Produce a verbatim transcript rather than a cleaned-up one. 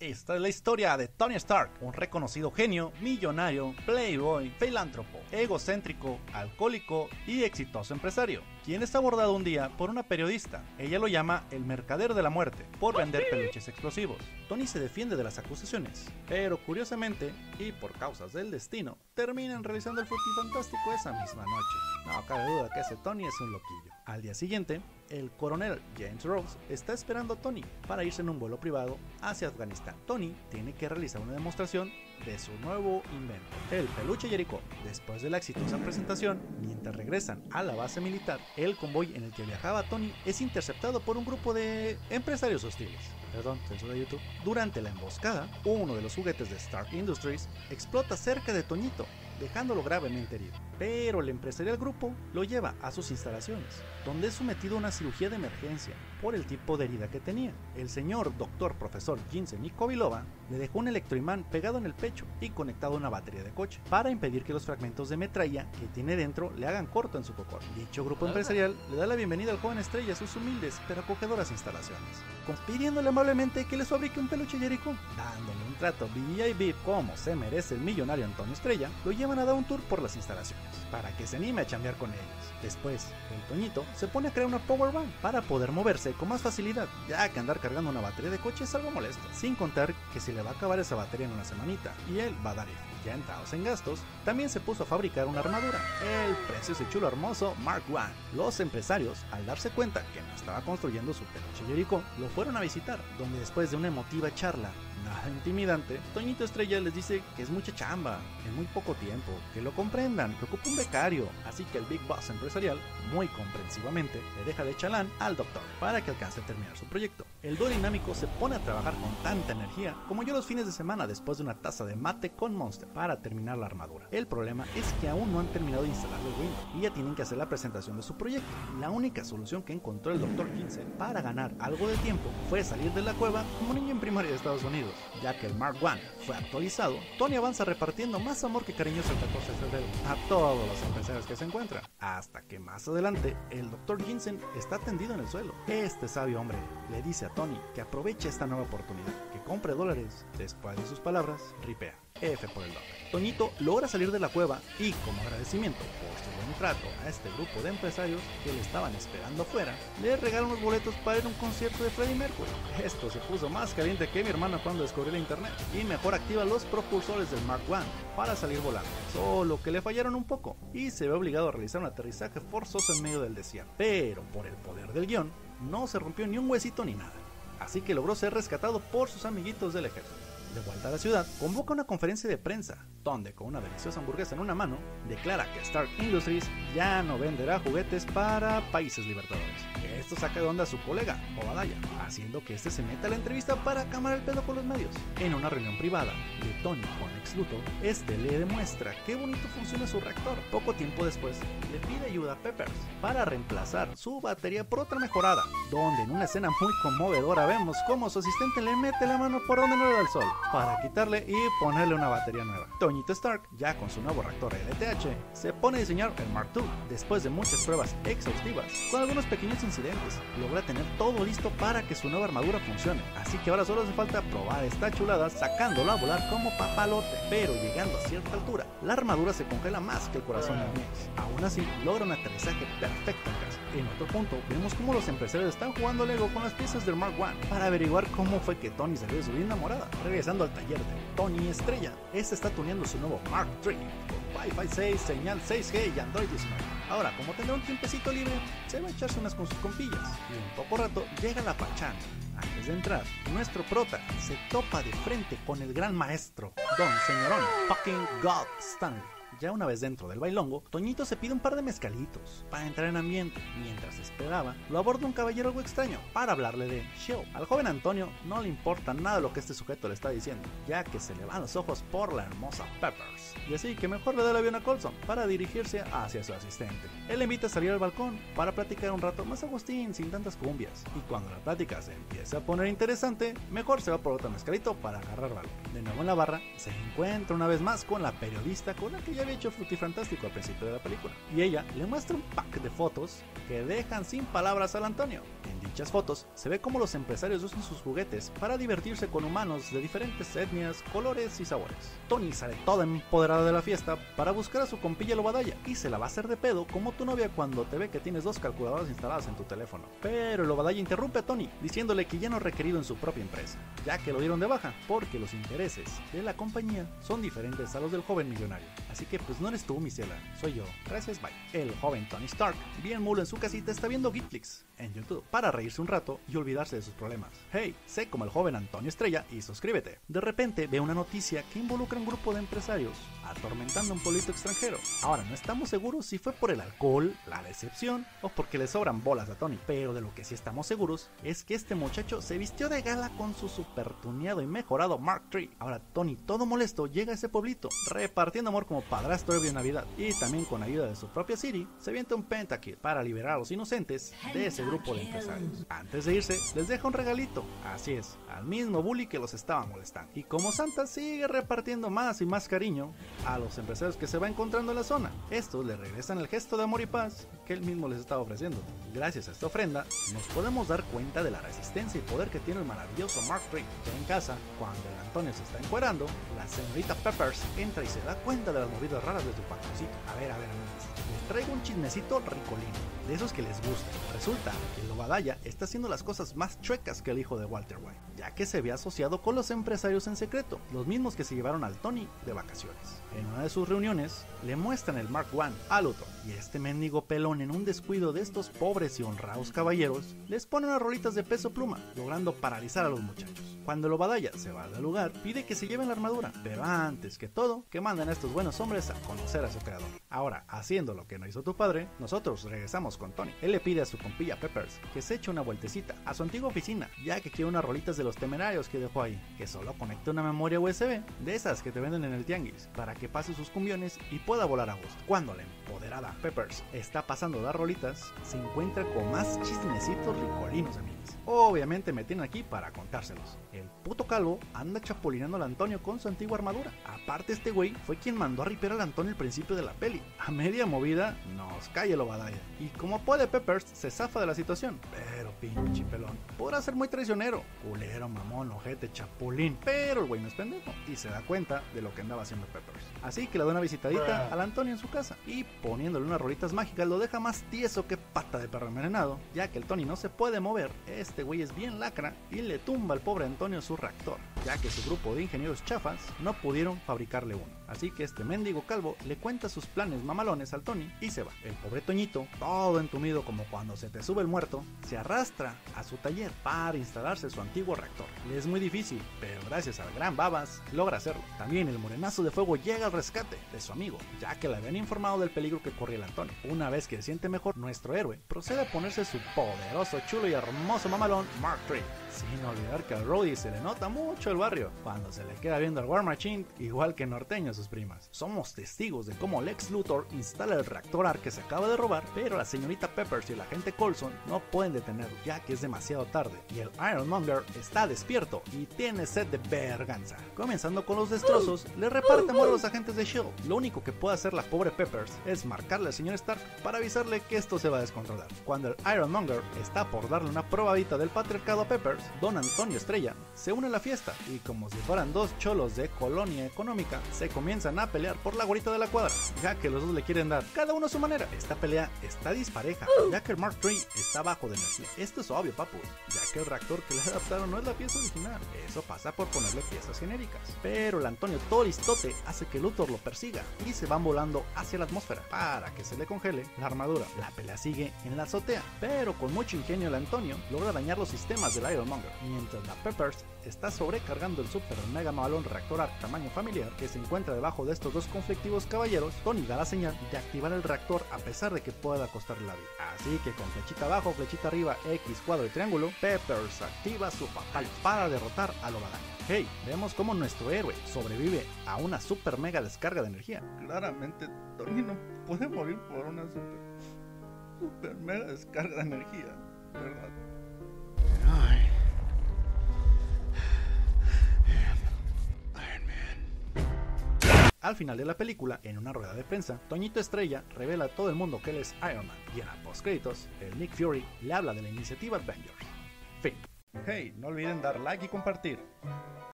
Esta es la historia de Tony Stark, un reconocido genio, millonario, playboy, filántropo, egocéntrico, alcohólico y exitoso empresario, quien es abordado un día por una periodista. Ella lo llama el mercader de la muerte por vender peluches explosivos. Tony se defiende de las acusaciones, pero curiosamente, y por causas del destino, terminan realizando el frutifantástico esa misma noche. No cabe duda que ese Tony es un loquillo. Al día siguiente, el coronel James Rhodes está esperando a Tony para irse en un vuelo privado hacia Afganistán. Tony tiene que realizar una demostración de su nuevo invento, el peluche Jericho. Después de la exitosa presentación, mientras regresan a la base militar, el convoy en el que viajaba Tony es interceptado por un grupo de empresarios hostiles. Perdón, censura de YouTube. Durante la emboscada, uno de los juguetes de Stark Industries explota cerca de Toñito, dejándolo gravemente herido. Pero el empresario del grupo lo lleva a sus instalaciones, donde es sometido a una cirugía de emergencia por el tipo de herida que tenía. El señor doctor profesor Jensen Kovilova le dejó un electroimán pegado en el pecho y conectado a una batería de coche para impedir que los fragmentos de metralla que tiene dentro le hagan corto en su cocor. Dicho grupo empresarial le da la bienvenida al joven estrella a sus humildes pero acogedoras instalaciones, pidiéndole amablemente que les fabrique un peluche Jericho. Dándole un trato V I P como se merece el millonario Antonio Estrella, lo llevan a dar un tour por las instalaciones para que se anime a chambear con ellos. Después, el Toñito se pone a crear una power bank para poder moverse con más facilidad, ya que andar cargando una batería de coche es algo molesto, sin contar que se le va a acabar esa batería en una semanita y él va a dar F. Ya entrados en gastos, también se puso a fabricar una armadura, el precioso y chulo hermoso Mark uno. Los empresarios, al darse cuenta que no estaba construyendo su peluche Jericho, lo fueron a visitar, donde después de una emotiva charla nada intimidante, Toñito Estrella les dice que es mucha chamba, en muy poco tiempo, que lo comprendan, que ocupa un becario. Así que el Big Boss empresarial, muy comprensivamente, le deja de chalán al doctor para que alcance a terminar su proyecto. El dúo dinámico se pone a trabajar con tanta energía como yo los fines de semana después de una taza de mate con Monster para terminar la armadura. El problema es que aún no han terminado de instalar el Windows y ya tienen que hacer la presentación de su proyecto. La única solución que encontró el doctor Jensen para ganar algo de tiempo fue salir de la cueva como niño en primaria de Estados Unidos. Ya que el Mark uno fue actualizado, Tony avanza repartiendo más amor que cariñoso el catorce de febrero a todos los empresarios que se encuentran, hasta que más adelante el doctor Jensen está tendido en el suelo. Este sabio hombre le dice a Tony que aproveche esta nueva oportunidad, que compre dólares. Después de sus palabras, ripea. F por el dólar. Toñito logra salir de la cueva y, como agradecimiento por su buen trato a este grupo de empresarios que le estaban esperando afuera, le regalan unos boletos para ir a un concierto de Freddie Mercury. Esto se puso más caliente que mi hermano cuando descubrió la internet y mejor activa los propulsores del Mark uno para salir volando, solo que le fallaron un poco y se ve obligado a realizar un aterrizaje forzoso en medio del desierto. Pero por el poder del guión, no se rompió ni un huesito ni nada, así que logró ser rescatado por sus amiguitos del ejército. De vuelta a la ciudad, convoca una conferencia de prensa, donde con una deliciosa hamburguesa en una mano, declara que Stark Industries ya no venderá juguetes para países libertadores. Esto saca de onda a su colega, Obadiah, haciendo que este se meta a la entrevista para acamar el pedo con los medios. En una reunión privada de Tony con Lex Luthor, este le demuestra qué bonito funciona su reactor. Poco tiempo después, le pide ayuda a Peppers para reemplazar su batería por otra mejorada, donde en una escena muy conmovedora vemos cómo su asistente le mete la mano por donde no le da el sol, para quitarle y ponerle una batería nueva. Toñito Stark, ya con su nuevo reactor L T H, se pone a diseñar el Mark dos. Después de muchas pruebas exhaustivas, con algunos pequeños incidentes, logra tener todo listo para que su nueva armadura funcione. Así que ahora solo hace falta probar esta chulada sacándola a volar como papalote. Pero llegando a cierta altura, la armadura se congela más que el corazón de un ex. Aún así, logra un aterrizaje perfecto en casa. En otro punto, vemos cómo los empresarios están jugando Lego con las piezas del Mark uno para averiguar cómo fue que Tony salió de su linda morada. Regresando al taller de Tony Estrella, este está tuneando su nuevo Mark tres con Wi-Fi seis, señal seis G y Android diecinueve. Ahora, como tendrá un tiempecito libre, se va a echarse unas con sus compillas y en poco rato llega la pachanga. Antes de entrar, nuestro prota se topa de frente con el gran maestro, Don Señorón fucking God Stanley. Ya una vez dentro del bailongo, Toñito se pide un par de mezcalitos para entrar en ambiente. Mientras esperaba, lo aborda un caballero algo extraño para hablarle de show. Al joven Antonio no le importa nada lo que este sujeto le está diciendo, ya que se le van los ojos por la hermosa Peppers. Y así que mejor le da el avión a Coulson para dirigirse hacia su asistente. Él le invita a salir al balcón para platicar un rato más Agustín, sin tantas cumbias. Y cuando la plática se empieza a poner interesante, mejor se va por otro mezcalito para agarrar valor. De nuevo en la barra, se encuentra una vez más con la periodista con la que ya había hecho Frutifantástico al principio de la película, y ella le muestra un pack de fotos que dejan sin palabras al Antonio. En dichas fotos se ve cómo los empresarios usan sus juguetes para divertirse con humanos de diferentes etnias, colores y sabores. Tony sale toda empoderada de la fiesta para buscar a su compilla Lobadaya y se la va a hacer de pedo como tu novia cuando te ve que tienes dos calculadoras instaladas en tu teléfono. Pero Lobadaya interrumpe a Tony diciéndole que ya no es requerido en su propia empresa, ya que lo dieron de baja porque los intereses de la compañía son diferentes a los del joven millonario. Así que pues no eres tú, mi ciela, soy yo. Gracias, bye. El joven Tony Stark, bien mulo en su casita, está viendo Geekflix en YouTube para reírse un rato y olvidarse de sus problemas. Hey, sé como el joven Antonio Estrella y suscríbete. De repente ve una noticia que involucra a un grupo de empresarios atormentando a un pueblito extranjero. Ahora no estamos seguros si fue por el alcohol, la decepción o porque le sobran bolas a Tony, pero de lo que sí estamos seguros es que este muchacho se vistió de gala con su super tuneado y mejorado Mark tres. Ahora Tony, todo molesto, llega a ese pueblito repartiendo amor como padrastro de Navidad y también con ayuda de su propia Siri se avienta un pentakit para liberar a los inocentes de ese grupo de empresarios. Antes de irse les deja un regalito, así es, al mismo bully que los estaba molestando. Y como Santa sigue repartiendo más y más cariño a los empresarios que se va encontrando en la zona, estos le regresan el gesto de amor y paz que él mismo les estaba ofreciendo. Gracias a esta ofrenda nos podemos dar cuenta de la resistencia y poder que tiene el maravilloso Mark tres. Ya en casa, cuando el Antonio se está encuerando, la señorita Peppers entra y se da cuenta de las movidas raras de su patroncito. A ver, a ver amigos, les traigo un chismecito ricolino, de esos que les gusta. Resulta que Lobadaya está haciendo las cosas más chuecas que el hijo de Walter White, ya que se había asociado con los empresarios en secreto, los mismos que se llevaron al Tony de vacaciones. En una de sus reuniones le muestran el Mark uno a Luthor, y este mendigo pelón, en un descuido de estos pobres y honrados caballeros, les pone unas rolitas de Peso Pluma, logrando paralizar a los muchachos. Cuando Lobadaya se va del lugar, pide que se lleven la armadura, pero antes que todo, que manden a estos buenos hombres a conocer a su creador. Ahora, haciendo lo que no hizo tu padre, nosotros regresamos con Tony. Él le pide a su compilla Peppers que se eche una vueltecita a su antigua oficina, ya que quiere unas rolitas de los Temerarios que dejó ahí, que solo conecte una memoria U S B, de esas que te venden en el tianguis, para que pase sus cumbiones y pueda volar a gusto. Cuando la empoderada Peppers está pasando las rolitas, se encuentra con más chismecitos ricolinos, amigos. Obviamente me tienen aquí para contárselos. El puto calvo anda chapulineando al Antonio con su antigua armadura. Aparte, este güey fue quien mandó a ripear al Antonio al principio de la peli. A media movida nos cae el Obadiah, y como puede Peppers se zafa de la situación. Pero pinche pelón podrá ser muy traicionero, culero, mamón, ojete, chapulín, pero el güey no es pendejo y se da cuenta de lo que andaba haciendo Peppers. Así que le da una visitadita al Antonio en su casa y poniéndole unas rolitas mágicas lo deja más tieso que pata de perro envenenado, ya que el Tony no se puede mover. Este güey es bien lacra y le tumba al pobre Antonio su reactor, ya que su grupo de ingenieros chafas no pudieron fabricarle uno. Así que este mendigo calvo le cuenta sus planes mamalones al Tony y se va. El pobre Toñito, todo entumido como cuando se te sube el muerto, se arrastra a su taller para instalarse su antiguo reactor. Le es muy difícil, pero gracias al gran Babas logra hacerlo. También el morenazo de fuego llega al rescate de su amigo, ya que le habían informado del peligro que corría el Antonio. Una vez que se siente mejor, nuestro héroe procede a ponerse su poderoso, chulo y hermoso mamalón Mark tres. Sin olvidar que al Rhodey se le nota mucho el barrio cuando se le queda viendo al War Machine, igual que Norteño a sus primas. Somos testigos de cómo Lex Luthor instala el reactor Ark que se acaba de robar, pero la señorita Peppers y el agente Coulson no pueden detenerlo, ya que es demasiado tarde y el Ironmonger está despierto y tiene sed de venganza. Comenzando con los destrozos, le reparte amor a los agentes de shield. Lo único que puede hacer la pobre Peppers es marcarle al señor Stark para avisarle que esto se va a descontrolar. Cuando el Ironmonger está por darle una probadita del patriarcado a Peppers, Don Antonio Estrella se une a la fiesta y como si fueran dos cholos de colonia económica, se comienzan a pelear por la gorita de la cuadra, ya que los dos le quieren dar, cada uno a su manera. Esta pelea está dispareja, ya que el Mark tres está bajo de energía. Esto es obvio, papus, ya que el reactor que le adaptaron no es la pieza original, eso pasa por ponerle piezas genéricas. Pero el Antonio todo listote hace que Luthor lo persiga y se van volando hacia la atmósfera para que se le congele la armadura. La pelea sigue en la azotea, pero con mucho ingenio el Antonio logra dañar los sistemas del Ironmonger, mientras la Peppers está sobrecargando el super mega malón reactor Ark tamaño familiar que se encuentra debajo de estos dos conflictivos caballeros. Tony da la señal de activar el reactor a pesar de que pueda costarle la vida. Así que con flechita abajo, flechita arriba, X, cuadro y triángulo, Peppers activa su papal para derrotar a Lobadaya. Hey, vemos cómo nuestro héroe sobrevive a una super mega descarga de energía. Claramente Tony no puede morir por una super, super mega descarga de energía, ¿verdad? Ay. Al final de la película, en una rueda de prensa, Toñito Estrella revela a todo el mundo que él es Iron Man, y en la postcréditos, el Nick Fury le habla de la iniciativa Avengers. Fin. Hey, no olviden dar like y compartir.